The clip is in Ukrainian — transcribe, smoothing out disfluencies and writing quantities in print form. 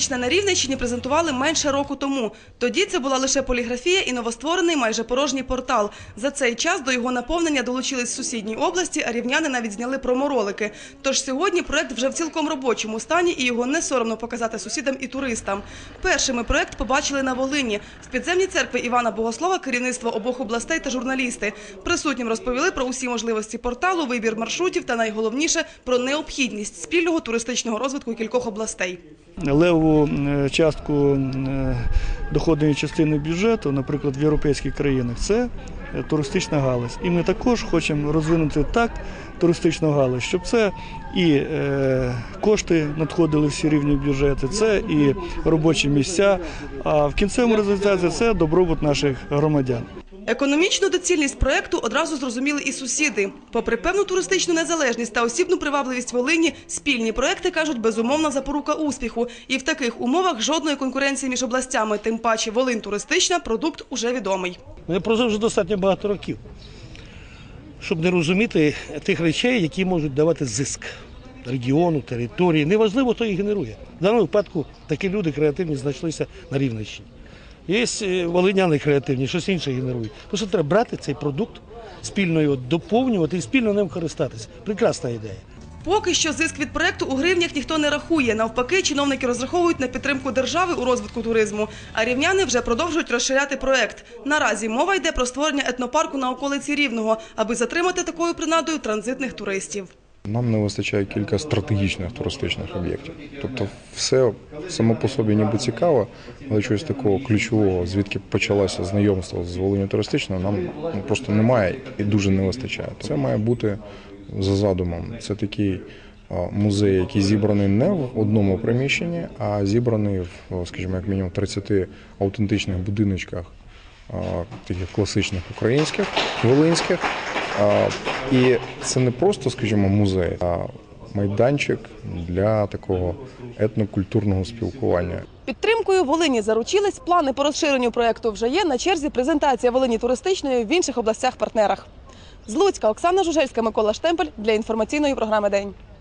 туристична на Рівненщині презентували менше року тому. Тоді це була лише поліграфія і новостворений майже порожній портал. За цей час до його наповнення долучились сусідні області, а рівняни навіть зняли проморолики. Тож сьогодні проект вже в цілком робочому стані і його не соромно показати сусідам і туристам. Першими проект побачили на Волині. В підземній церкві Івана Богослова керівництво обох областей та журналісти. Присутнім розповіли про усі можливості порталу, вибір маршрутів та найголовніше – про необхідність спільного туристичного розвитку кількох областей. Левову частку доходної частини бюджету, наприклад, в європейських країнах, це туристична галузь. І ми також хочемо розвинути так туристичну галузь, щоб це і кошти надходили всі рівні бюджети, це і робочі місця, а в кінцевому результаті це добробут наших громадян. Економічну доцільність проєкту одразу зрозуміли і сусіди. Попри певну туристичну незалежність та осібну привабливість Волині, спільні проєкти, кажуть, безумовна запорука успіху. І в таких умовах жодної конкуренції між областями, тим паче Волинь туристична, продукт уже відомий. Мене прожив вже достатньо багато років, щоб не розуміти тих речей, які можуть давати зиск регіону, території. Неважливо, хто їх генерує. В даному випадку такі люди креативні знайшлися на Рівненщині. Є волиняни креативні, щось інше генерують. Просто треба брати цей продукт, спільно його доповнювати і спільно ним користатися. Прекрасна ідея. Поки що зиск від проєкту у гривнях ніхто не рахує. Навпаки, чиновники розраховують на підтримку держави у розвитку туризму. А рівняни вже продовжують розширяти проєкт. Наразі мова йде про створення етнопарку на околиці Рівного, аби затримати такою принадою транзитних туристів. Нам не вистачає кілька стратегічних туристичних об'єктів. Тобто все само по собі ніби цікаво, але чогось такого ключового, звідки почалося знайомство з Волинню туристичною, нам просто немає і дуже не вистачає. Це має бути за задумом. Це такий музей, який зібраний не в одному приміщенні, а зібраний в, скажімо, як мінімум 30 автентичних будиночках, таких класичних українських, волинських. І це не просто, скажімо, музей, а майданчик для такого етнокультурного спілкування. Підтримкою Волині заручились, плани по розширенню проєкту вже є. На черзі презентація Волині туристичної в інших областях-партнерах. З Луцька Оксана Жужельська, Микола Штемпель для інформаційної програми «День».